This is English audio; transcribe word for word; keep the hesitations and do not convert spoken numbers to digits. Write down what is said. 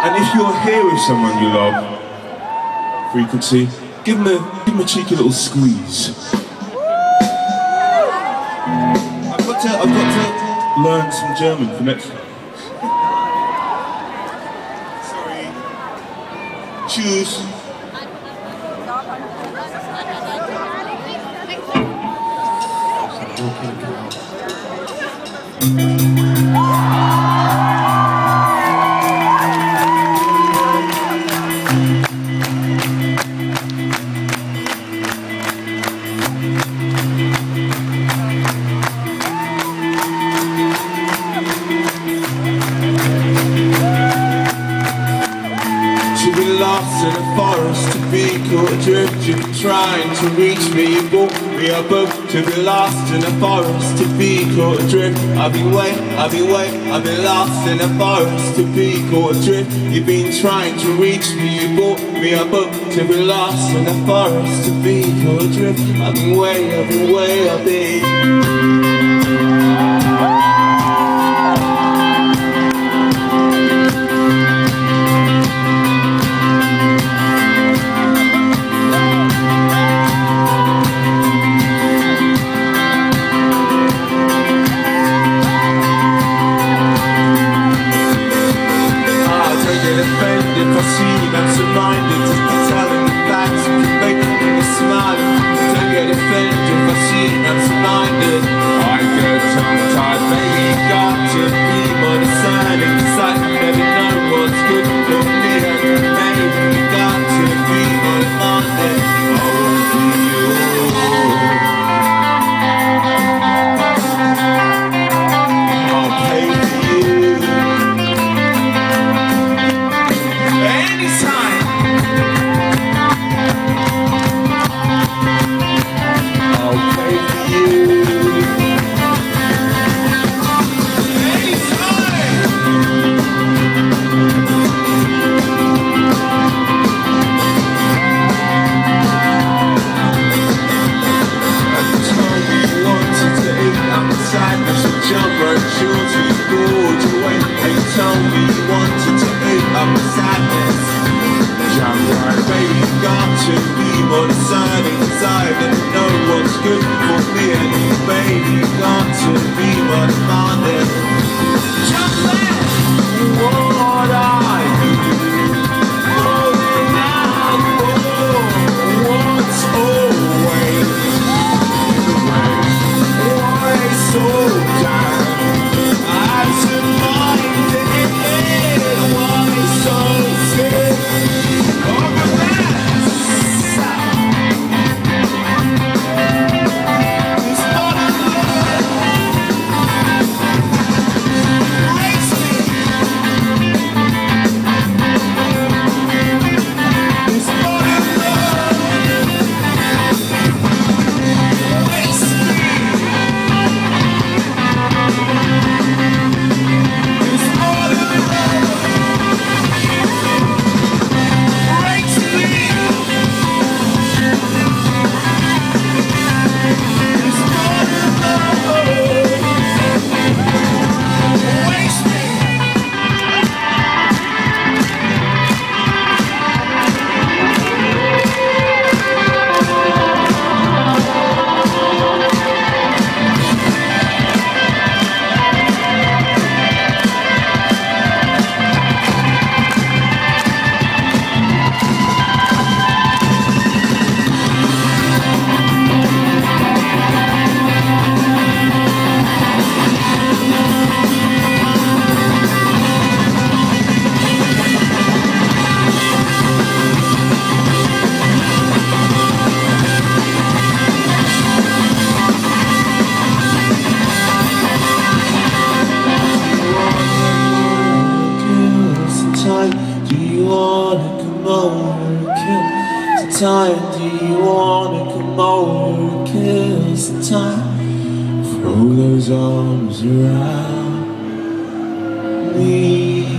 And if you're here with someone you love, frequency, give them a, give them a cheeky little squeeze. I've got to, I've got to learn some German for next time. Sorry. Tschüss. In a forest, to be caught adrift, you've been trying to reach me. You brought me a book to be lost in a forest, to be caught adrift. I've been waiting, I've been waiting, I've been lost in a forest, to be caught adrift. You've been trying to reach me. You brought me a book to be lost in a forest, to be caught adrift. I've been waiting, I've been waiting, I've been. If I see you, that's reminded, just be telling the facts, you can make me smile. Don't get offended if I see you, that's reminded. I get tongue-tied, baby, you got to be more discerning, cause I never know what's good for me, and maybe you got to be more demanding. I want you. I'll pay for you. Jump right short to you, bored away. And you told me you wanted to eat up the sadness. Jump right, baby, you got to be more discerning, cause I never know what's good for me. And baby, you got to be more demanding. Jump right, what I do, falling out for what's always the way. Why so down? Time, do you wanna come over and kill some time? Throw those arms around me.